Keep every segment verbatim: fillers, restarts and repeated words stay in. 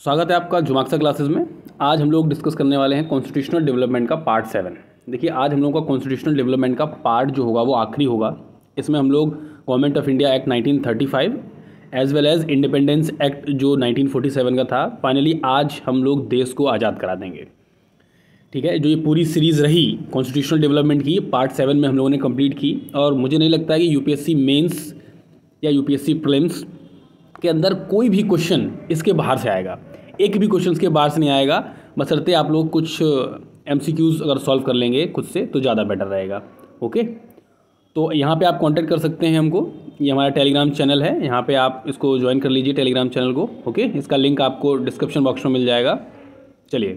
स्वागत है आपका जुमाक्सा क्लासेस में। आज हम लोग डिस्कस करने वाले हैं कॉन्स्टिट्यूशनल डेवलपमेंट का पार्ट सेवन। देखिए, आज हम लोग का कॉन्स्टिट्यूशनल डेवलपमेंट का पार्ट जो होगा वो आखिरी होगा। इसमें हम लोग government of India act nineteen thirty five as well as independence act जो नाइनटीन फोर्टी सेवन का था, फाइनली आज हम लोग देश को आज़ाद करा देंगे। ठीक है, जो ये पूरी सीरीज़ रही कॉन्स्टिट्यूशनल डेवलपमेंट की, पार्ट सेवन में हम लोगों ने कंप्लीट की। और मुझे नहीं लगता है कि यूपीएससी मेंस या यूपीएससी प्रीलिम्स के अंदर कोई भी क्वेश्चन इसके बाहर से आएगा। एक भी क्वेश्चन इसके बाहर से नहीं आएगा, बशर्ते आप लोग कुछ एमसीक्यूज़ अगर सॉल्व कर लेंगे खुद से तो ज़्यादा बेटर रहेगा। ओके, तो यहाँ पे आप कांटेक्ट कर सकते हैं हमको। ये हमारा टेलीग्राम चैनल है, यहाँ पे आप इसको ज्वाइन कर लीजिए टेलीग्राम चैनल को। ओके, इसका लिंक आपको डिस्क्रिप्शन बॉक्स में मिल जाएगा। चलिए,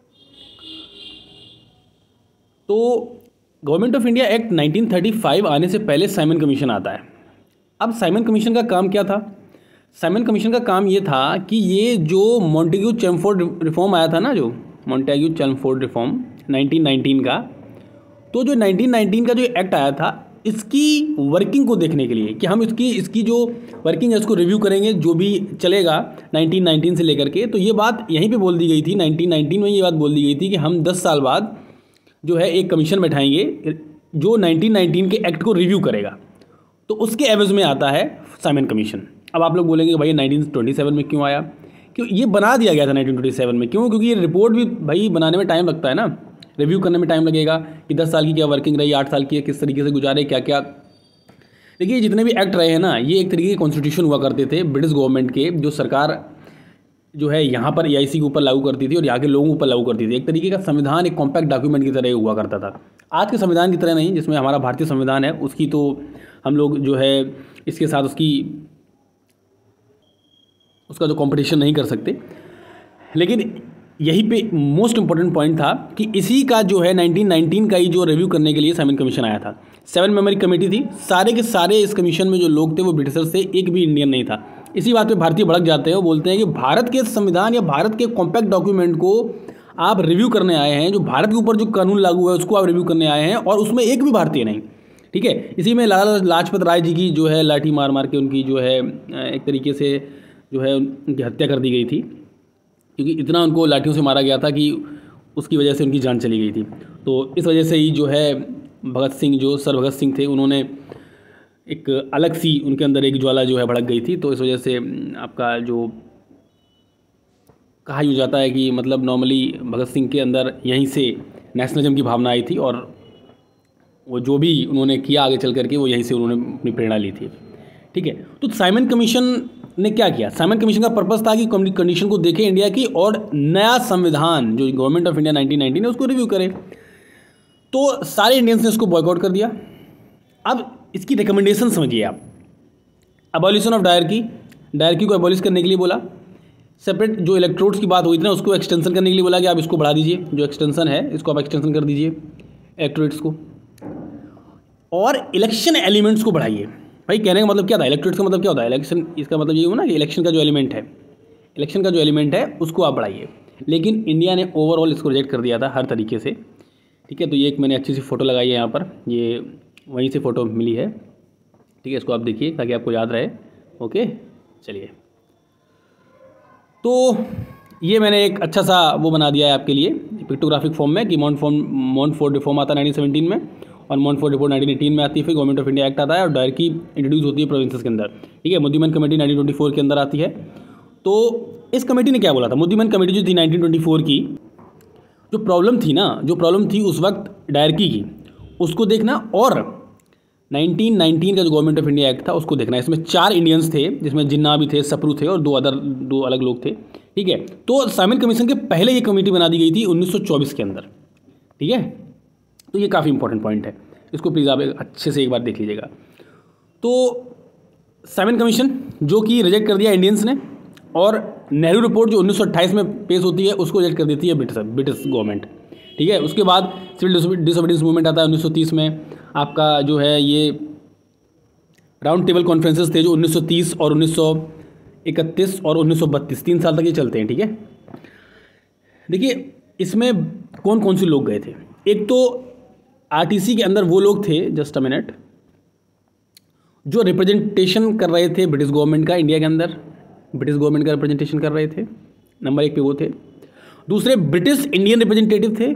तो government of India act nineteen thirty five आने से पहले साइमन कमीशन आता है। अब साइमन कमीशन का काम क्या था? साइमन कमीशन का काम ये था कि ये जो मॉन्टेग्यू चैमफोर्ड रिफॉर्म आया था ना, जो Montagu Chelmsford reform nineteen nineteen का, तो जो नाइनटीन नाइनटीन का जो एक्ट आया था, इसकी वर्किंग को देखने के लिए कि हम इसकी इसकी जो वर्किंग है उसको रिव्यू करेंगे, जो भी चलेगा नाइनटीन नाइनटीन से लेकर के। तो ये बात यहीं पे बोल दी गई थी, नाइनटीन नाइनटीन में ये बात बोल दी गई थी कि हम दस साल बाद जो है एक कमीशन बैठाएंगे जो नाइनटीन नाइनटीन के एक्ट को रिव्यू करेगा। तो उसके एवज में आता है साइमन कमीशन। अब आप लोग बोलेंगे भाई नाइनटीन ट्वेंटी सेवन में क्यों आया? क्यों ये बना दिया गया था नाइनटीन ट्वेंटी सेवन में? क्यों? क्योंकि ये रिपोर्ट भी भाई बनाने में टाइम लगता है ना, रिव्यू करने में टाइम लगेगा कि दस साल की क्या वर्किंग रही, आठ साल की किस तरीके से गुजारे, क्या क्या। देखिए, जितने भी एक्ट रहे हैं ना, ये एक तरीके के कॉन्स्टिट्यूशन हुआ करते थे ब्रिटिश गवर्नमेंट के, जो सरकार जो है यहाँ पर एआईसी के ऊपर लागू करती थी और यहाँ के लोगों के ऊपर लागू करती थी। एक तरीके का संविधान एक कॉम्पैक्ट डॉक्यूमेंट की तरह हुआ करता था। आज के संविधान की तरह नहीं, जिसमें हमारा भारतीय संविधान है उसकी तो हम लोग जो है इसके साथ उसकी उसका जो कंपटीशन नहीं कर सकते। लेकिन यही पे मोस्ट इंपॉर्टेंट पॉइंट था कि इसी का जो है नाइनटीन नाइनटीन का ही जो रिव्यू करने के लिए साइमन कमीशन आया था। सेवन मेंबरी कमेटी थी, सारे के सारे इस कमीशन में जो लोग थे वो ब्रिटिशर से, एक भी इंडियन नहीं था। इसी बात पे भारतीय भड़क जाते हैं, वो बोलते हैं कि भारत के संविधान या भारत के कॉम्पैक्ट डॉक्यूमेंट को आप रिव्यू करने आए हैं, जो भारत के ऊपर जो कानून लागू है उसको आप रिव्यू करने आए हैं, और उसमें एक भी भारतीय नहीं। ठीक है, इसी में लाला लाजपत राय जी की जो है लाठी मार मार के उनकी जो है एक तरीके से जो है उनकी हत्या कर दी गई थी, क्योंकि इतना उनको लाठियों से मारा गया था कि उसकी वजह से उनकी जान चली गई थी। तो इस वजह से ही जो है भगत सिंह, जो सर भगत सिंह थे, उन्होंने एक अलग सी उनके अंदर एक ज्वाला जो है भड़क गई थी। तो इस वजह से आपका जो कहा ही जाता है कि मतलब नॉर्मली भगत सिंह के अंदर यहीं से नेशनलिज्म की भावना आई थी, और वो जो भी उन्होंने किया आगे चल करके वो यहीं से उन्होंने अपनी प्रेरणा ली थी। ठीक है, तो साइमन कमीशन ने क्या किया? साइमन कमीशन का पर्पस था कि कंडीशन को देखे इंडिया की, और नया संविधान जो government of India nineteen nineteen है उसको रिव्यू करे। तो सारे इंडियंस ने उसको बॉयकॉट कर दिया। अब इसकी रिकमेंडेशन समझिए आप। अबॉलिशन ऑफ डायरकी, डायरकी को अबॉलिश करने के लिए बोला। सेपरेट जो इलेक्ट्रोड्स की बात हुई थी ना, उसको एक्सटेंशन करने के लिए बोला कि आप इसको बढ़ा दीजिए, जो एक्सटेंशन है इसको आप एक्सटेंशन कर दीजिए इलेक्ट्रोड्स को, और इलेक्शन एलिमेंट्स को बढ़ाइए। भाई कहने का मतलब क्या था? इलेक्ट्रोड्स का मतलब क्या होता है? इलेक्शन, इसका मतलब ये हुआ ना कि इलेक्शन का जो एलिमेंट है, इलेक्शन का जो एलिमेंट है उसको आप बढ़ाइए। लेकिन इंडिया ने ओवरऑल इसको रिजेक्ट कर दिया था हर तरीके से। ठीक है, तो ये एक मैंने अच्छी सी फ़ोटो लगाई है यहाँ पर, ये वहीं से फ़ोटो मिली है। ठीक है, इसको आप देखिए ताकि आपको याद रहे। ओके, चलिए, तो ये मैंने एक अच्छा सा वो बना दिया है आपके लिए पिक्टोग्राफिक फॉर्म में कि मॉन्टफोर्ड मॉन्टफोर्ड रिफॉर्म आता है नाइनटीन सेवनटीन में, और मॉन्टफोर्ड रिपोर्ट नाइनटीन एटीन में आती है। फिर गवर्नमेंट ऑफ इंडिया एक्ट आता है और डायरकी इंट्रोड्यूस होती है प्रोविंसेस के अंदर। ठीक है, Muddiman committee nineteen twenty four के अंदर आती है। तो इस कमेटी ने क्या बोला था? मुद्दीमन कमेटी जो थी नाइनटीन ट्वेंटी फोर की, जो प्रॉब्लम थी ना, जो प्रॉब्लम थी उस वक्त डायरकी की, उसको देखना, और नाइनटीन नाइनटीन का जो गवर्नमेंट ऑफ इंडिया एक्ट था उसको देखना। इसमें चार इंडियंस थे, जिसमें जिन्ना भी थे, सप्रू थे, और दो अदर दो अलग लोग थे। ठीक है, तो साइमन कमीशन के पहले ये कमेटी बना दी गई थी उन्नीस सौ चौबीस के अंदर। ठीक है, तो ये काफ़ी इंपॉर्टेंट पॉइंट है, इसको प्लीज़ आप अच्छे से एक बार देख लीजिएगा। तो साइमन कमीशन जो कि रिजेक्ट कर दिया इंडियंस ने, और नेहरू रिपोर्ट जो उन्नीस सौ अट्ठाईस में पेश होती है उसको रिजेक्ट कर देती है ब्रिटिश ब्रिटिश गवर्नमेंट। ठीक है, उसके बाद सिविल डिसोबीडियंस मूवमेंट आता है उन्नीस सौ तीस में। आपका जो है ये राउंड टेबल कॉन्फ्रेंसेस थे जो उन्नीस सौ तीस और उन्नीस सौ इकतीस और उन्नीस सौ बत्तीस, तीन साल तक ये चलते हैं। ठीक है, देखिए इसमें कौन कौन से लोग गए थे। एक तो आरटीसी के अंदर वो लोग थे, जस्ट अ मिनट, जो रिप्रेजेंटेशन कर रहे थे ब्रिटिश गवर्नमेंट का इंडिया के अंदर, ब्रिटिश गवर्नमेंट का रिप्रेजेंटेशन कर रहे थे। नंबर एक पे वो थे। दूसरे ब्रिटिश इंडियन रिप्रेजेंटेटिव थे।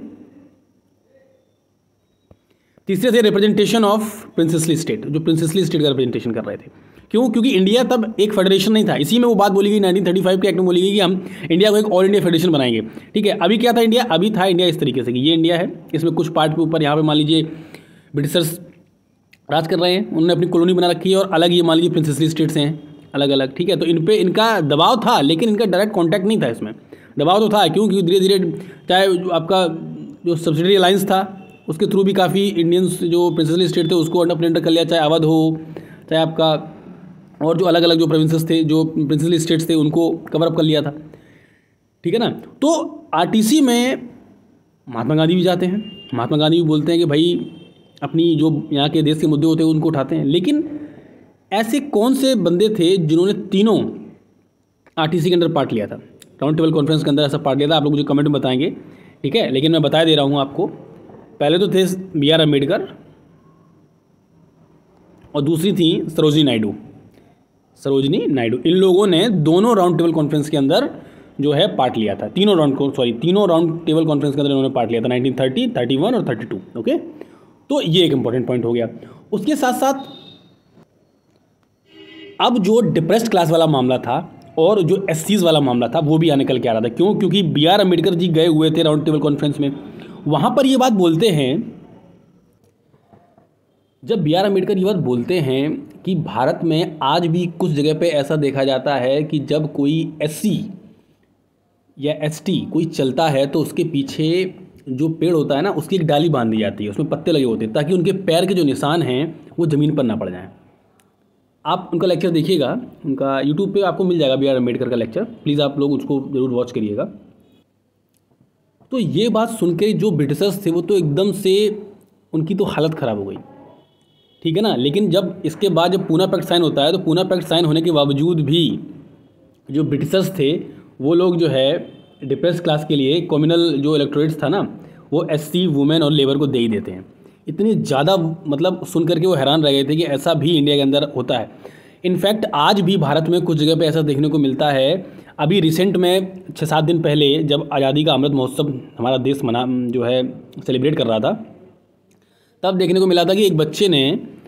तीसरे थे रिप्रेजेंटेशन ऑफ प्रिंसेसली स्टेट, जो प्रिंसेसली स्टेट का रिप्रेजेंटेशन कर रहे थे। क्यों? क्योंकि इंडिया तब एक फेडरेशन नहीं था। इसी में वो बात बोली गई नाइनटीन थर्टी फाइव के एक्ट में बोली गई कि हम इंडिया को एक ऑल इंडिया फेडरेशन बनाएंगे। ठीक है, अभी क्या था इंडिया? अभी था इंडिया इस तरीके से कि ये इंडिया है, इसमें कुछ पार्ट के ऊपर यहाँ पे मान लीजिए ब्रिटिशर्स राज कर रहे हैं, उन्होंने अपनी कॉलोनी बना रखी है, और अलग ये मान लीजिए प्रिंसेसली स्टेट्स हैं अलग अलग। ठीक है, तो इन पे इनका दबाव था, लेकिन इनका डायरेक्ट कॉन्टैक्ट नहीं था। इसमें दबाव तो था, क्यों? क्योंकि धीरे धीरे चाहे आपका जो सब्सिडरी अलायंस था उसके थ्रू भी काफ़ी इंडियंस जो प्रिंसेसली स्टेट थे उसको अपने अंडर कर लिया, चाहे अवध हो, चाहे आपका और जो अलग अलग जो प्रोविंसेस थे, जो प्रिंसेसली स्टेट्स थे, उनको कवर अप कर लिया था। ठीक है ना। तो आरटीसी में महात्मा गांधी भी जाते हैं, महात्मा गांधी भी बोलते हैं कि भाई अपनी जो यहाँ के देश के मुद्दे होते हैं उनको उठाते हैं। लेकिन ऐसे कौन से बंदे थे जिन्होंने तीनों आरटीसी के अंदर पार्ट लिया था, राउंड टेबल कॉन्फ्रेंस के अंदर ऐसा पार्ट लिया था? आप लोग मुझे कमेंट में बताएंगे। ठीक है, लेकिन मैं बता दे रहा हूँ आपको। पहले तो थे बी आर अम्बेडकर और दूसरी थी सरोजिनी नायडू, सरोजिनी नायडू। इन लोगों ने दोनों राउंड टेबल कॉन्फ्रेंस के अंदर जो है पार्ट लिया था। तीनों राउंड सॉरी तीनों राउंड टेबल कॉन्फ्रेंस के अंदर इन्होंने पार्ट लिया था, नाइनटीन थर्टी, थर्टी वन और थर्टी टू। ओके, तो ये एक इंपॉर्टेंट पॉइंट हो गया। उसके साथ साथ अब जो डिप्रेस्ड क्लास वाला मामला था और जो एससीज वाला मामला था वो भी यहाँ निकल के आ रहा था। क्यों? क्योंकि बी आर अम्बेडकर जी गए हुए थे राउंड टेबल कॉन्फ्रेंस में, वहाँ पर ये बात बोलते हैं, जब बी आर अम्बेडकर ये बात बोलते हैं कि भारत में आज भी कुछ जगह पे ऐसा देखा जाता है कि जब कोई एससी या एसटी कोई चलता है तो उसके पीछे जो पेड़ होता है ना उसकी एक डाली बांध दी जाती है, उसमें पत्ते लगे होते हैं ताकि उनके पैर के जो निशान हैं वो ज़मीन पर ना पड़ जाएं। आप उनका लेक्चर देखिएगा, उनका यूट्यूब पे आपको मिल जाएगा बी आर अम्बेडकर का लेक्चर, प्लीज़ आप लोग उसको ज़रूर वॉच करिएगा। तो ये बात सुन के जो ब्रिटिशर्स थे वो तो एकदम से उनकी तो हालत ख़राब हो गई। ठीक है ना। लेकिन जब इसके बाद जब पूना पैक्ट साइन होता है तो पूना पैक्ट साइन होने के बावजूद भी जो ब्रिटिशर्स थे वो लोग जो है डिप्रेस क्लास के लिए कम्युनल जो इलेक्टोरेट्स था ना वो एससी, वुमेन और लेबर को दे ही देते हैं। इतनी ज़्यादा मतलब सुन करके वो हैरान रह गए थे कि ऐसा भी इंडिया के अंदर होता है। इनफैक्ट आज भी भारत में कुछ जगह पे ऐसा देखने को मिलता है। अभी रिसेंट में छः सात दिन पहले जब आज़ादी का अमृत महोत्सव हमारा देश मना जो है सेलिब्रेट कर रहा था, तब देखने को मिला था कि एक बच्चे ने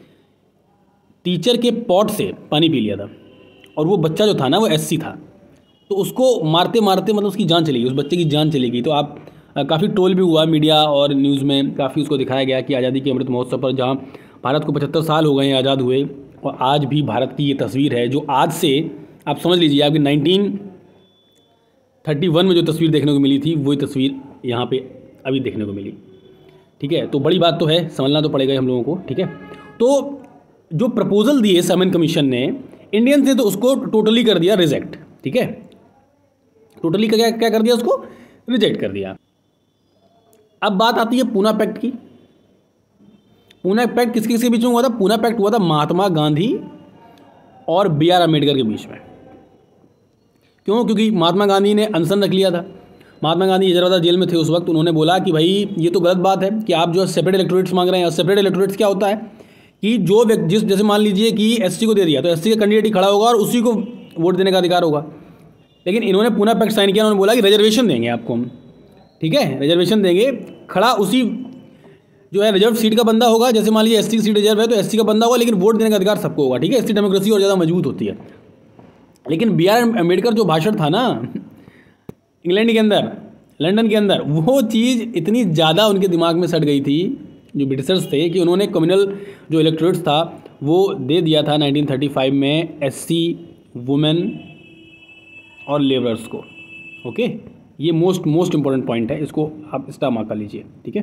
टीचर के पॉट से पानी पी लिया था, और वो बच्चा जो था ना वो एससी था, तो उसको मारते मारते मतलब उसकी जान चली गई, उस बच्चे की जान चली गई। तो आप काफ़ी ट्रोल भी हुआ मीडिया और न्यूज़ में, काफ़ी उसको दिखाया गया कि आज़ादी के अमृत महोत्सव पर जहाँ भारत को पचहत्तर साल हो गए हैं आज़ाद हुए, और आज भी भारत की ये तस्वीर है जो आज से आप समझ लीजिए आपकी नाइनटीन थर्टी वन में जो तस्वीर देखने को मिली थी वही तस्वीर यहाँ पे अभी देखने को मिली। ठीक है, तो बड़ी बात तो है, समझना तो पड़ेगा हम लोगों को। ठीक है, तो जो प्रपोजल दिए साइमन कमीशन ने इंडियंस ने तो उसको टोटली कर दिया रिजेक्ट। ठीक है, टोटली क्या क्या कर दिया, उसको रिजेक्ट कर दिया। अब बात आती है पूना पैक्ट की। पूना पैक्ट किसके किसके बीच में हुआ था? पूना पैक्ट हुआ था महात्मा गांधी और बी आर अम्बेडकर के बीच में। क्यों? क्योंकि महात्मा गांधी ने अनशन रख लिया था। महात्मा गांधी हैदराबाद जेल में थे उस वक्त। उन्होंने बोला कि भाई ये तो गलत बात है कि आप जो सेपरेट इलेक्टोरेट्स मांग रहे हैं। सेपरेट इलेक्टोरेट्स क्या होता है कि जो जिस जैसे मान लीजिए कि एससी को दे दिया तो एससी का कैंडिडेट ही खड़ा होगा और उसी को वोट देने का अधिकार होगा। लेकिन इन्होंने पूना पैक्ट साइन किया, उन्होंने बोला कि रिजर्वेशन देंगे आपको हम। ठीक है, रिजर्वेशन देंगे, खड़ा उसी जो है रिजर्व सीट का बंदा होगा। जैसे मान लीजिए एससी की सीट रिजर्व है तो एससी का बंदा होगा, लेकिन वोट देने का अधिकार सबको होगा। ठीक है, इससे डेमोक्रेसी और ज़्यादा मजबूत होती है। लेकिन बी आर अम्बेडकर जो भाषण था ना इंग्लैंड के अंदर, लंदन के अंदर, वो चीज़ इतनी ज़्यादा उनके दिमाग में सट गई थी जो ब्रिटिशर्स थे कि उन्होंने कम्युनल जो इलेक्टोरेट्स था वो दे दिया था नाइनटीन थर्टी फाइव में एससी, वुमेन और लेबरर्स को। ओके, ये मोस्ट मोस्ट इंपॉर्टेंट पॉइंट है, इसको आप स्टार मार्क कर लीजिए। ठीक है,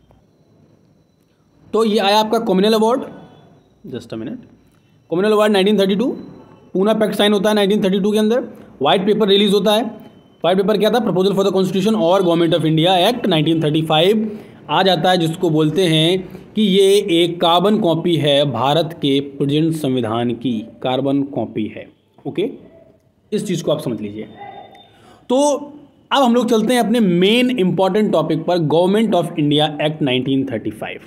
तो ये आया आपका communal award. Just a minute, communal award nineteen thirty two, Poona pact sign होता है नाइनटीन थर्टी टू के अंदर। व्हाइट पेपर रिलीज होता है। व्हाइट पेपर क्या था? प्रपोजल फॉर द कॉन्स्टिट्यूशन और government of India act nineteen thirty five आ जाता है, जिसको बोलते हैं कि ये एक कार्बन कॉपी है भारत के प्रेजेंट संविधान की, कार्बन कॉपी है। ओके, इस चीज़ को आप समझ लीजिए। तो अब हम लोग चलते हैं अपने मेन इंपॉर्टेंट टॉपिक पर, government of India act nineteen thirty five.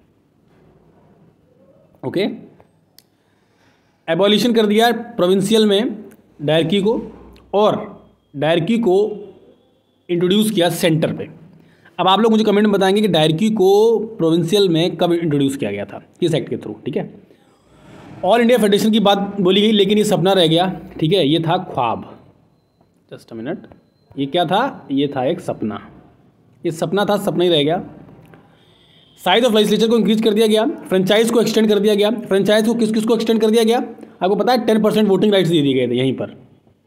Okay, abolition कर दिया प्रोविंशियल में डायरकी को, और डायरकी को इंट्रोड्यूस किया सेंटर पे। अब आप लोग मुझे कमेंट में बताएंगे कि डायरकी को प्रोविंशियल में कब इंट्रोड्यूस किया गया था, किस एक्ट के थ्रू। ठीक है, ऑल इंडिया फेडरेशन की बात बोली गई, लेकिन ये सपना रह गया। ठीक है, ये था ख्वाब। जस्ट अ मिनट, ये क्या था? ये था एक सपना। ये सपना था, सपना ही रह गया। साइज ऑफ लेजिस्लेचर को इंक्रीज कर दिया गया, फ्रेंचाइज को एक्सटेंड कर दिया गया। फ्रेंचाइज को किस किस को एक्सटेंड कर दिया गया? आपको पता है टेन परसेंट वोटिंग राइट्स दे दिए गए थे यहीं पर।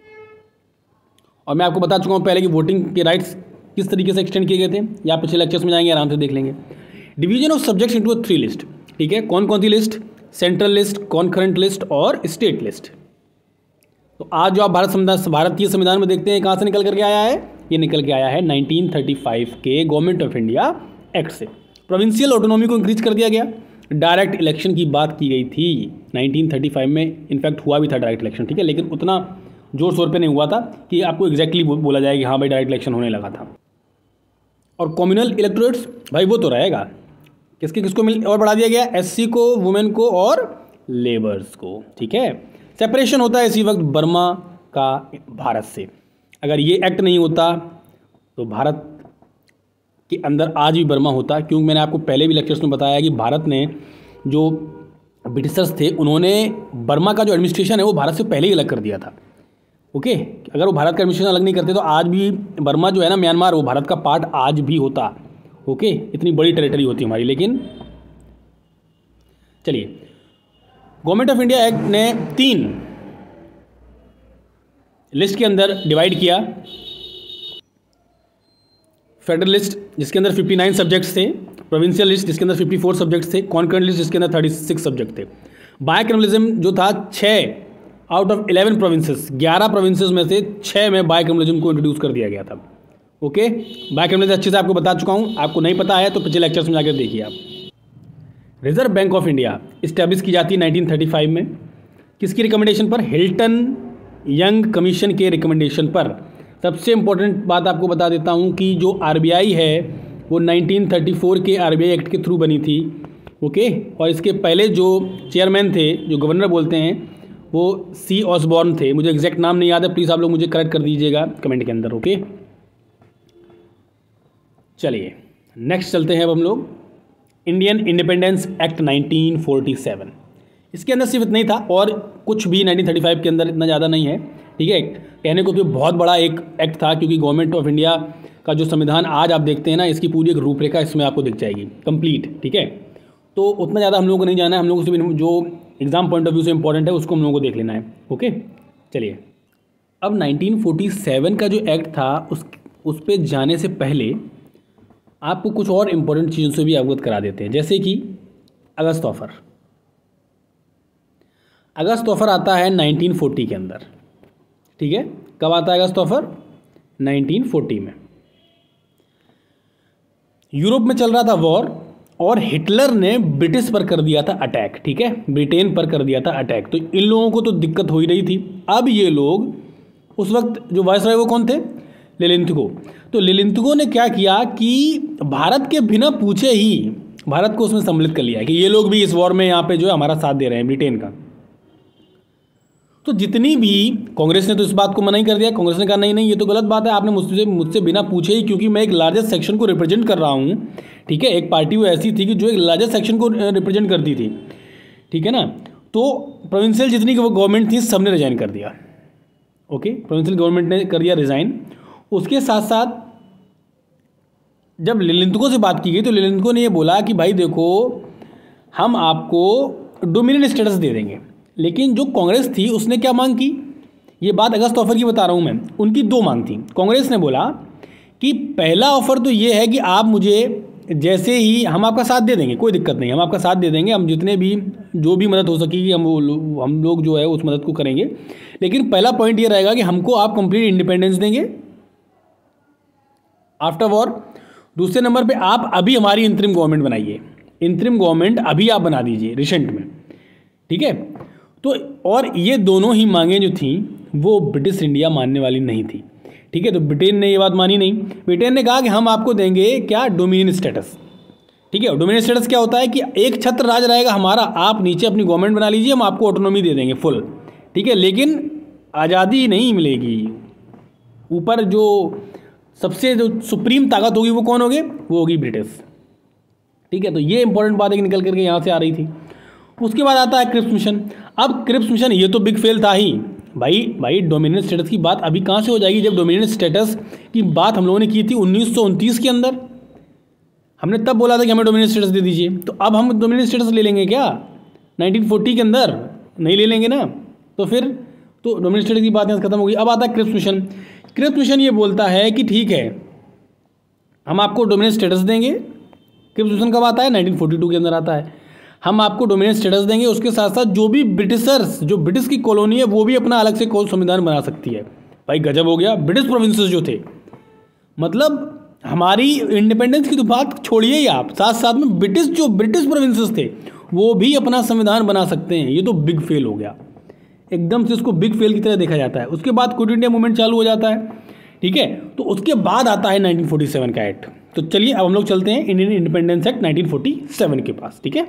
और मैं आपको बता चुका हूँ पहले कि वोटिंग के राइट्स किस तरीके से एक्सटेंड किए गए थे, या पिछले लेक्चर्स में जाएंगे आराम से देख लेंगे। Division of subjects into a three list. ठीक है, कौन कौन सी list? Central list, concurrent list और स्टेट लिस्ट। तो आज जो आप भारत संविधान भारतीय संविधान में देखते हैं, कहाँ से निकल करके आया है? ये निकल के आया है नाइनटीन थर्टी फाइव के गवर्नमेंट ऑफ इंडिया एक्ट से। प्रोविंशियल ऑटोनॉमी को इंक्रीज कर दिया गया। डायरेक्ट इलेक्शन की बात की गई थी नाइनटीन थर्टी फाइव में, इनफैक्ट हुआ भी था डायरेक्ट इलेक्शन। ठीक है, लेकिन उतना जोर शोर पे नहीं हुआ था कि आपको एग्जैक्टली बोला जाए कि हाँ भाई डायरेक्ट इलेक्शन होने लगा था। और कम्युनल इलेक्टोरेट्स, भाई वो तो रहेगा। किसके किसको मिल और बढ़ा दिया गया? एससी को, वुमेन को और लेबर्स को। ठीक है, सेपरेशन होता है इसी वक्त बर्मा का भारत से। अगर ये एक्ट नहीं होता तो भारत के अंदर आज भी बर्मा होता, क्योंकि मैंने आपको पहले भी लेक्चर्स में बताया कि भारत ने जो ब्रिटिशर्स थे उन्होंने बर्मा का जो एडमिनिस्ट्रेशन है वो भारत से पहले ही अलग कर दिया था। ओके, अगर वो भारत का एडमिनिस्ट्रेशन अलग नहीं करते तो आज भी बर्मा जो है ना, म्यांमार, वो भारत का पार्ट आज भी होता। ओके, इतनी बड़ी टेरिटरी होती हमारी। लेकिन चलिए, गवर्नमेंट ऑफ इंडिया एक्ट ने तीन लिस्ट के अंदर डिवाइड किया। फेडरल लिस्ट जिसके अंदर उनसठ सब्जेक्ट्स थे, प्रोविंशियल लिस्ट जिसके अंदर चौवन सब्जेक्ट्स थे, कॉन्करेंट लिस्ट जिसके अंदर छत्तीस सब्जेक्ट थे। बायकैमरलिज्म जो था छः आउट ऑफ इलेवन प्रोविंसेस, ग्यारह प्रोविंसेस में से छः में बायकैमरलिज्म को इंट्रोड्यूस कर दिया गया था। ओके, बायकैमरलिज्म अच्छे से आपको बता चुका हूँ, आपको नहीं पता है तो पिछले लेक्चर्स में जाकर देखिए आप। Reserve Bank of India establish की जाती है नाइनटीन थर्टी फाइव में, किसकी रिकमेंडेशन पर? हिल्टन यंग कमीशन के रिकमेंडेशन पर। सबसे इंपॉर्टेंट बात आपको बता देता हूँ कि जो आरबीआई है वो नाइनटीन थर्टी फोर के आरबीआई एक्ट के थ्रू बनी थी। ओके, और इसके पहले जो चेयरमैन थे, जो गवर्नर बोलते हैं, वो सी ऑसबॉर्न थे। मुझे एग्जैक्ट नाम नहीं याद है, प्लीज़ आप लोग मुझे करेक्ट कर दीजिएगा कमेंट के अंदर। ओके, चलिए नेक्स्ट चलते हैं अब हम लोग। Indian independence act nineteen forty seven. इसके अंदर सिर्फ इतना ही था और कुछ भी नाइनटीन थर्टी फाइव के अंदर इतना ज़्यादा नहीं है। ठीक है, कहने को तो बहुत बड़ा एक एक्ट था, क्योंकि गवर्नमेंट ऑफ इंडिया का जो संविधान आज आप देखते हैं ना, इसकी पूरी एक रूपरेखा इसमें आपको दिख जाएगी कंप्लीट। ठीक है, तो उतना ज़्यादा हम लोगों को नहीं जाना है, हम लोगों को जो एग्जाम पॉइंट ऑफ व्यू से इंपॉर्टेंट है उसको हम लोगों को देख लेना है। ओके, चलिए अब नाइनटीन फोर्टी सेवन का जो एक्ट था उस उस पर जाने से पहले आपको कुछ और इम्पोर्टेंट चीज़ों से भी अवगत करा देते हैं, जैसे कि अगस्त ऑफर। अगस्त ऑफर आता है नाइनटीन फोर्टी के अंदर। ठीक है, कब आता है अगस्त ऑफर? नाइनटीन फोर्टी में। यूरोप में चल रहा था वॉर और हिटलर ने ब्रिटिश पर कर दिया था अटैक। ठीक है, ब्रिटेन पर कर दिया था अटैक, तो इन लोगों को तो दिक्कत हो ही रही थी। अब ये लोग, उस वक्त जो वायसराय वो कौन थे? लेलिंथगो। तो लेलिंथगो ने क्या किया कि भारत के बिना पूछे ही भारत को उसमें सम्मिलित कर लिया कि ये लोग भी इस वॉर में यहाँ पे जो है हमारा साथ दे रहे हैं, ब्रिटेन का। तो जितनी भी, कांग्रेस ने तो इस बात को मना ही कर दिया। कांग्रेस ने कहा नहीं नहीं ये तो गलत बात है, आपने मुझसे मुझसे बिना पूछे ही, क्योंकि मैं एक लार्जेस्ट सेक्शन को रिप्रेजेंट कर रहा हूँ। ठीक है, एक पार्टी वो ऐसी थी कि जो एक लार्जेस्ट सेक्शन को रिप्रेजेंट करती थी। ठीक है ना, तो प्रोविंशियल जितनी गवर्नमेंट थी सबने रिजाइन कर दिया। ओके, प्रोविंशियल गवर्नमेंट ने कर दिया रिजाइन। उसके साथ साथ जब लेलिंथगो से बात की गई तो लेलिंथगो ने ये बोला कि भाई देखो, हम आपको डोमिनियन स्टेटस दे देंगे। लेकिन जो कांग्रेस थी उसने क्या मांग की? ये बात अगस्त ऑफर की बता रहा हूँ मैं। उनकी दो मांग थी। कांग्रेस ने बोला कि पहला ऑफर तो ये है कि आप मुझे जैसे ही, हम आपका साथ दे देंगे, कोई दिक्कत नहीं, हम आपका साथ दे देंगे, हम जितने भी जो भी मदद हो सकेगी हम वो हम लोग जो है उस मदद को करेंगे। लेकिन पहला पॉइंट ये रहेगा कि हमको आप कंप्लीट इंडिपेंडेंस देंगे आफ्टर वॉर। दूसरे नंबर पे आप अभी हमारी इंतरिम गवर्नमेंट बनाइए, इंतरिम गवर्नमेंट अभी आप बना दीजिए रिसेंट में। ठीक है, तो और ये दोनों ही मांगें जो थी वो ब्रिटिश इंडिया मानने वाली नहीं थी। ठीक है, तो ब्रिटेन ने ये बात मानी नहीं। ब्रिटेन ने कहा कि हम आपको देंगे क्या? Dominion status. ठीक है, डोमिनियन स्टेटस क्या होता है कि एक छत्र राज रहेगा हमारा, आप नीचे अपनी गवर्नमेंट बना लीजिए, हम आपको ऑटोनॉमी दे देंगे फुल। ठीक है, लेकिन आज़ादी नहीं मिलेगी। ऊपर जो सबसे जो सुप्रीम ताकत होगी वो कौन होगी? वो होगी ब्रिटिश। ठीक है, तो ये इंपॉर्टेंट बात है कि निकल करके यहाँ से आ रही थी। उसके बाद आता है क्रिप्स मिशन। अब क्रिप्स मिशन ये तो बिग फेल था ही भाई। भाई डोमिनेंट स्टेटस की बात अभी कहाँ से हो जाएगी, जब डोमिनेंट स्टेटस की बात हम लोगों ने की थी उन्नीस सौ उनतीस के अंदर। हमने तब बोला था कि हमें डोमिनेंट स्टेटस दे दीजिए, तो अब हम डोमिनेंट स्टेटस ले लेंगे क्या नाइनटीन फोर्टी के अंदर? नहीं ले लेंगे ना। तो फिर तो डोमिनेंट स्टेटस की बात यहाँ से खत्म होगी। अब आता है क्रिप्स मिशन। क्रिप्स मिशन ये बोलता है कि ठीक है, हम आपको डोमिनेंट स्टेटस देंगे। क्रिप्स मिशन कब आता है? नाइनटीन फोर्टी टू के अंदर आता है। हम आपको डोमिनेंट स्टेटस देंगे, उसके साथ साथ जो भी ब्रिटिशर्स, जो ब्रिटिश की कॉलोनी है, वो भी अपना अलग से कोई संविधान बना सकती है। भाई गजब हो गया। ब्रिटिश प्रोविंसेस जो थे, मतलब हमारी इंडिपेंडेंस की तो बात छोड़िए ही आप, साथ साथ में ब्रिटिश जो ब्रिटिश प्रोविंसेस थे वो भी अपना संविधान बना सकते हैं। ये तो बिग फेल हो गया एकदम से, इसको बिग फेल की तरह देखा जाता है। उसके बाद क्विट इंडिया मूवमेंट चालू हो जाता है। ठीक है, तो उसके बाद आता है नाइनटीन फोर्टी सेवन का एक्ट। तो चलिए अब हम लोग चलते हैं Indian independence act nineteen forty seven के पास। ठीक है,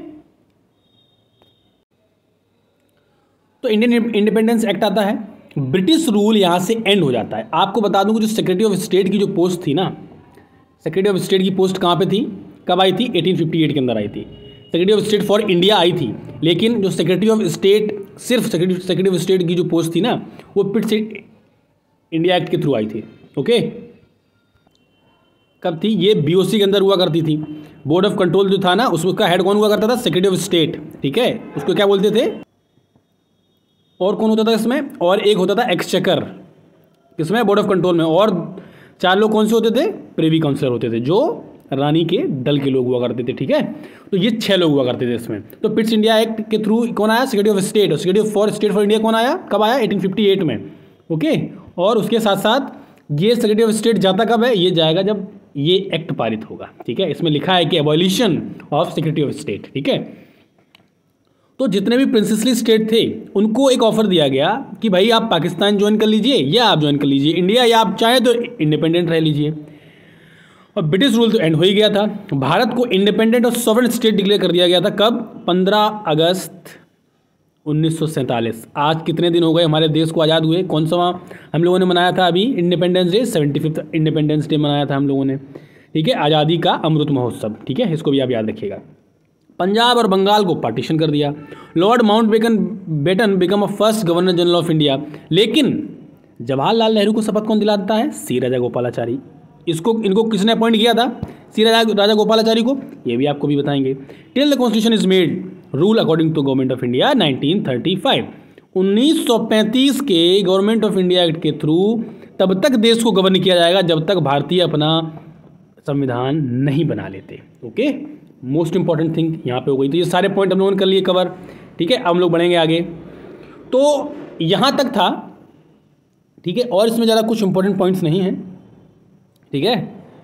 तो इंडियन इंडिपेंडेंस एक्ट आता है, ब्रिटिश रूल यहाँ से एंड हो जाता है। आपको बता दूं कि जो सेक्रेटरी ऑफ स्टेट की जो पोस्ट थी ना, सेक्रेटरी ऑफ स्टेट की पोस्ट कहाँ पे थी, कब आई थी? एटीन फिफ्टी एट के अंदर आई थी। Secretary of state for India आई थी, लेकिन जो सेक्रेटरी ऑफ स्टेट, सिर्फ सेक्रेटरी सेक्रेटरी ऑफ स्टेट की जो पोस्ट थी ना, वो पिट से इंडिया एक्ट के थ्रू आई थी। ओके, कब थी ये? बीओसी के अंदर हुआ करती थी। बोर्ड ऑफ कंट्रोल जो था ना, उसका हेड कौन हुआ करता था? Secretary of state. ठीक है, उसको क्या बोलते थे? और कौन होता था इसमें? और एक होता था एक्सचेकर, किसमें? बोर्ड ऑफ कंट्रोल में। और चार लोग कौन से होते थे? प्रिवी काउंसिलर होते थे, जो रानी के दल के लोग हुआ करते थे। ठीक है, तो ये छह लोग हुआ करते थे इसमें। तो पिट्स इंडिया एक्ट के थ्रू कौन आया? Secretary of state. और secretary for state for India कौन आया? कब आया? एटीन फिफ्टी एट में। ओके, और उसके साथ साथ ये सेक्रेटरी ऑफ स्टेट जाता कब है? ये जाएगा जब ये एक्ट पारित होगा। ठीक है, इसमें लिखा है कि abolition of secretary of state. ठीक है, तो जितने भी प्रिंसेसली स्टेट थे उनको एक ऑफर दिया गया कि भाई आप पाकिस्तान ज्वाइन कर लीजिए या आप ज्वाइन कर लीजिए इंडिया, या आप चाहें तो इंडिपेंडेंट रह लीजिए। और ब्रिटिश रूल तो एंड हो ही गया था। भारत को इंडिपेंडेंट और सॉवरेन स्टेट डिक्लेयर कर दिया गया था। कब? पंद्रह अगस्त उन्नीस सौ सैंतालीस। आज कितने दिन हो गए हमारे देश को आज़ाद हुए? कौन सा हम लोगों ने मनाया था अभी independence day? Seventy fifth independence day मनाया था हम लोगों ने। ठीक है, आज़ादी का अमृत महोत्सव। ठीक है, इसको भी आप याद रखिएगा। पंजाब और बंगाल को पार्टीशन कर दिया। Lord Mountbatten batten become a first governor general of India. लेकिन जवाहरलाल नेहरू को शपथ कौन दिलाता है? सी राजा गोपालाचारी। इसको इनको किसने अपॉइंट किया था? सी राजा राजा गोपालाचारी को। ये भी आपको भी बताएंगे। Till the constitution is made rule according to government of India nineteen thirty five. उन्नीस सौ पैंतीस के गवर्नमेंट ऑफ इंडिया एक्ट के थ्रू तब तक देश को गवर्न किया जाएगा जब तक भारतीय अपना संविधान नहीं बना लेते। ओके, मोस्ट इंपॉर्टेंट थिंग यहाँ पे हो गई। तो ये सारे पॉइंट हम लोगों ने कर लिए कवर। ठीक है, अब हम लोग बढ़ेंगे आगे। तो यहाँ तक था। ठीक है, और इसमें ज़्यादा कुछ इंपॉर्टेंट पॉइंट्स नहीं हैं। ठीक है,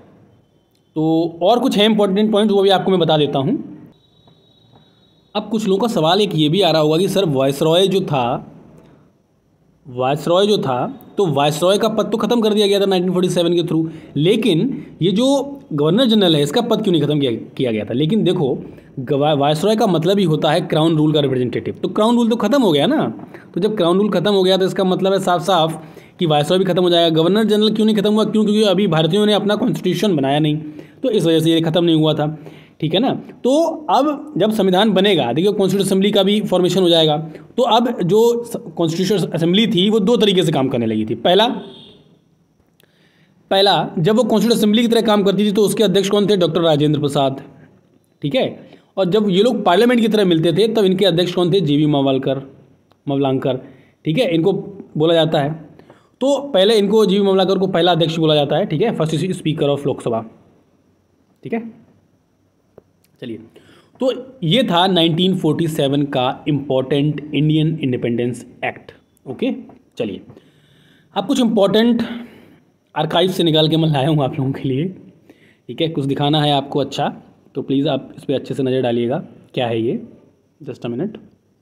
तो और कुछ है इंपॉर्टेंट पॉइंट, वो भी आपको मैं बता देता हूँ। अब कुछ लोगों का सवाल एक ये भी आ रहा होगा कि सर वायसरॉय जो था वायसरॉय जो था तो वायसरॉय का पद तो खत्म कर दिया गया था नाइनटीन फोर्टी सेवन के थ्रू, लेकिन ये जो गवर्नर जनरल है इसका पद क्यों नहीं खत्म किया किया गया था? लेकिन देखो, वायसरॉय का मतलब ही होता है क्राउन रूल का रिप्रेजेंटेटिव। तो क्राउन रूल तो खत्म हो गया ना। तो जब क्राउन रूल खत्म हो गया तो इसका मतलब है साफ साफ कि वायसरॉय भी खत्म हो जाएगा। गवर्नर जनरल क्यों नहीं खत्म हुआ? क्यों? क्योंकि अभी भारतीयों ने अपना कॉन्स्टिट्यूशन बनाया नहीं, तो इस वजह से ये खत्म नहीं हुआ था। ठीक है ना। तो अब जब संविधान बनेगा, देखिए कॉन्स्टिट्यूशन असेंबली का भी फॉर्मेशन हो जाएगा। तो अब जो कॉन्स्टिट्यूशन असेंबली थी वो दो तरीके से काम करने लगी थी। पहला पहला जब वो कॉन्स्टिट्यूशन असेंबली की तरह काम करती थी तो उसके अध्यक्ष कौन थे? डॉक्टर राजेंद्र प्रसाद। ठीक है, और जब ये लोग पार्लियामेंट की तरह मिलते थे तब इनके अध्यक्ष कौन थे? जी वी मवलांकर मवलांकर ठीक है, इनको बोला जाता है। तो पहले इनको जी वी मवलांकर को पहला अध्यक्ष बोला जाता है। ठीक है, फर्स्ट स्पीकर ऑफ लोकसभा। ठीक है, चलिए, तो ये था नाइनटीन फोर्टी सेवन का important Indian independence act. Okay, चलिए अब कुछ इम्पॉर्टेंट आर्काइव से निकाल के मैं लाया हूँ आप लोगों के लिए। ठीक है, कुछ दिखाना है आपको अच्छा, तो प्लीज़ आप इस पर अच्छे से नज़र डालिएगा। क्या है ये? Just a minute.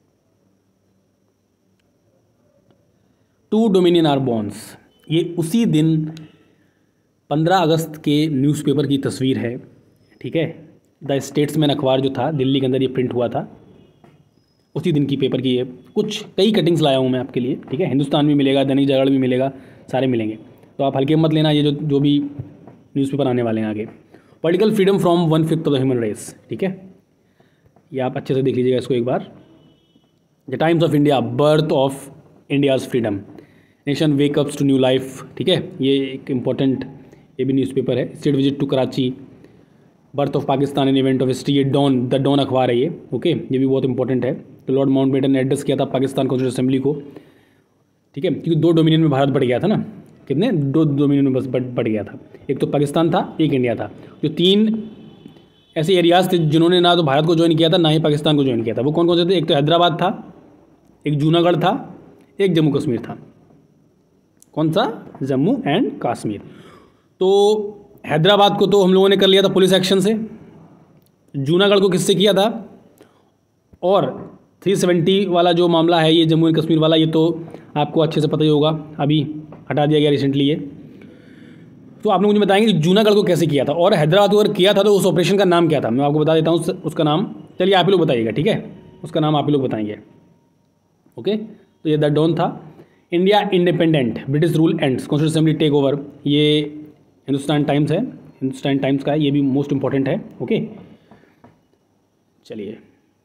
Two dominion are बॉन्स, ये उसी दिन पंद्रह अगस्त के न्यूज़पेपर की तस्वीर है। ठीक है, द स्टेट्समैन अखबार जो था दिल्ली के अंदर ये प्रिंट हुआ था, उसी दिन की पेपर की है। कुछ कई कटिंग्स लाया हूँ मैं आपके लिए। ठीक है, हिंदुस्तान भी मिलेगा, दैनिक जागरण भी मिलेगा, सारे मिलेंगे। तो तो आप हल्के मत लेना ये जो जो भी न्यूज़पेपर आने वाले हैं आगे। Political freedom from one fifth of the human race, ठीक है, ये आप अच्छे से देख लीजिएगा इसको एक बार। The Times of India, birth of India's freedom, nation वेकअप्स टू न्यू लाइफ, ठीक है, ये एक इम्पॉर्टेंट ये भी न्यूज़पेपर है। State visit to Karachi, birth of Pakistan an event of history, ये डॉन द डॉन अखबार है ये, ओके, ये भी बहुत इंपॉर्टेंट है। तो लॉर्ड माउंटबेटन ने एड्रेस किया था पाकिस्तान कॉन्स्टिट्यूंट असेंबली को, ठीक है, क्योंकि दो डोमिनियन में भारत बढ़ गया था ना, कितने दो डोमिनियन में बस बढ़ गया था, एक तो पाकिस्तान था एक इंडिया था। जो तीन ऐसे एरियाज थे जिन्होंने ना तो भारत को ज्वाइन किया था ना ही पाकिस्तान को ज्वाइन किया था, वो कौन कौन से थे? एक तो हैदराबाद था, एक जूनागढ़ था, एक जम्मू कश्मीर था। कौन सा? जम्मू एंड कश्मीर। तो हैदराबाद को तो हम लोगों ने कर लिया था पुलिस एक्शन से, जूनागढ़ को किससे किया था, और तीन सौ सत्तर वाला जो मामला है ये जम्मू एंड कश्मीर वाला, ये तो आपको अच्छे से पता ही होगा, अभी हटा दिया गया रिसेंटली ये। तो आप लोग मुझे बताएंगे कि जूनागढ़ को कैसे किया था, और हैदराबाद को अगर किया था तो उस ऑपरेशन का नाम क्या था, मैं आपको बता देता हूँ उस, उसका नाम। चलिए आप ही लोग बताइएगा, ठीक है, उसका नाम आप ही लोग बताएंगे, ओके। तो ये द डॉन था। India independent, British rule ends, constitution assembly take over, ये हिंदुस्तान टाइम्स है, हिंदुस्तान टाइम्स का है, ये भी मोस्ट इंपॉर्टेंट है, ओके। चलिए,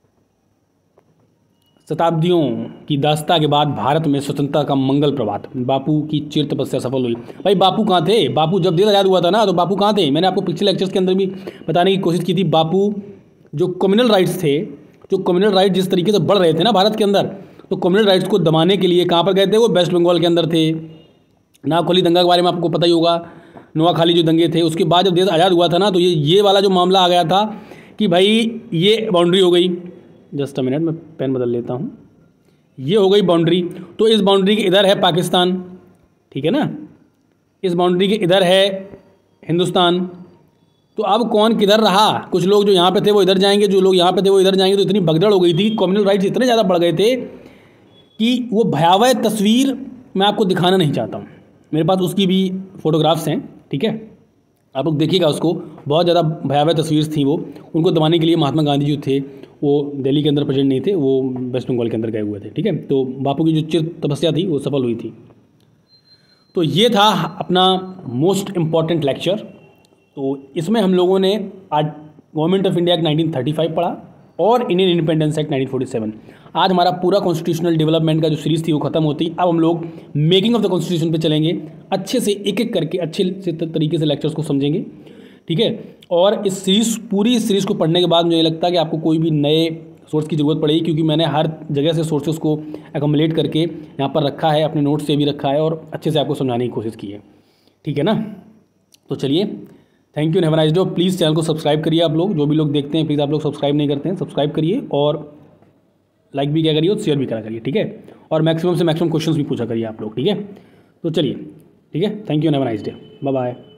शताब्दियों की दास्ता के बाद भारत में स्वतंत्रता का मंगल प्रभात, बापू की चिर तपस्या सफल हुई। भाई बापू कहाँ थे? बापू जब देश आज़ाद हुआ था ना, तो बापू कहाँ थे? मैंने आपको पिछले लेक्चर्स के अंदर भी बताने की कोशिश की थी। बापू जो कम्युनल राइट्स थे, जो कम्युनल राइट जिस तरीके से बढ़ रहे थे ना भारत के अंदर, तो कम्युनल राइट्स को दबाने के लिए कहाँ पर गए थे? वो वेस्ट बंगाल के अंदर थे। नावखली दंगा के बारे में आपको पता ही होगा, नोआखाली जो दंगे थे। उसके बाद जब देश आज़ाद हुआ था ना, तो ये ये वाला जो मामला आ गया था कि भाई ये बाउंड्री हो गई, जस्ट अ मिनट मैं पेन बदल लेता हूँ, ये हो गई बाउंड्री। तो इस बाउंड्री के इधर है पाकिस्तान, ठीक है ना, इस बाउंड्री के इधर है हिंदुस्तान। तो अब कौन किधर रहा? कुछ लोग जो यहाँ पे थे वो इधर जाएंगे, जो लोग यहाँ पे थे वो इधर जाएंगे। तो इतनी भगदड़ हो गई थी, कम्युनल राइट्स इतने ज़्यादा बढ़ गए थे कि वो भयावह तस्वीर मैं आपको दिखाना नहीं चाहता हूँ। मेरे पास उसकी भी फोटोग्राफ्स हैं, ठीक है, आप लोग देखिएगा उसको। बहुत ज़्यादा भयावह तस्वीर थी वो। उनको दबाने के लिए महात्मा गांधी जो थे वो दिल्ली के अंदर प्रेजेंट नहीं थे, वो वेस्ट बंगाल के अंदर गए हुए थे, ठीक है। तो बापू की जो चिर तपस्या थी वो सफल हुई थी। तो ये था अपना मोस्ट इम्पॉर्टेंट लेक्चर। तो इसमें हम लोगों ने आज government of India act nineteen thirty five पढ़ा और Indian independence act nineteen forty seven. आज हमारा पूरा कॉन्स्टिट्यूशनल डेवलपमेंट का जो सीरीज़ थी वो खत्म होती। अब हम लोग मेकिंग ऑफ द कॉन्स्टिट्यूशन पे चलेंगे, अच्छे से एक एक करके अच्छे से तरीके से लेक्चर्स को समझेंगे, ठीक है। और इस सीरीज़ पूरी इस सीरीज़ को पढ़ने के बाद मुझे लगता है कि आपको कोई भी नए सोर्स की ज़रूरत पड़ेगी, क्योंकि मैंने हर जगह से सोर्सेस को एकम्युलेट करके यहाँ पर रखा है, अपने नोट्स से भी रखा है और अच्छे से आपको समझाने की कोशिश की है, ठीक है ना। तो चलिए, thank you, have a nice day. Please channel को सब्सक्राइब करिए। आप लोग जो भी लोग देखते हैं, प्लीज़ आप लोग सब्सक्राइब नहीं करते हैं, सब्सक्राइब करिए और लाइक भी क्या करिए और शेयर भी करा करिए, ठीक है। और मैक्सिमम से मैक्सिमम क्वेश्चंस भी पूछा करिए आप लोग, ठीक है। तो चलिए, ठीक है, thank you, have a nice day, bye bye.